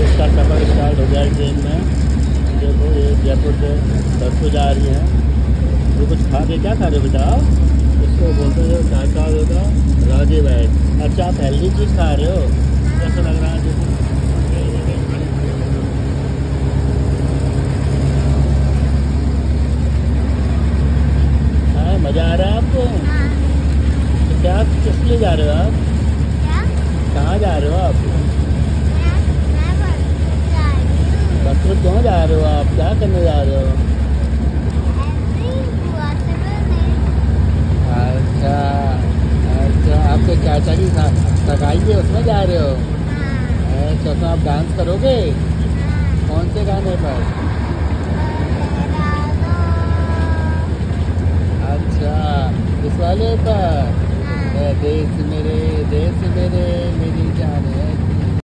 इसका सफ़र स्टार्ट हो गया ट्रेन में। देखो ये जयपुर से बस को जा रही है। ये कुछ खा के क्या खा रहे हो बेटा आप? इसको बोलते हो क्या होगा राजे बैग। अच्छा आप हेल्दी चीज़ खा रहे हो, कैसा लग रहा है? हाँ मज़ा आ रहा है आपको? तो क्या किस लिए जा रहे हो आप? कहाँ जा रहे हो आप? बस में क्यों जा रहे हो आप? क्या करने जा रहे हो? अच्छा अच्छा, आपके चाचा की सगाई है उसमें जा रहे हो? अच्छा तो आप डांस करोगे? कौन से गाने पर? अच्छा इस वाले पर? देश मेरे मेरी जान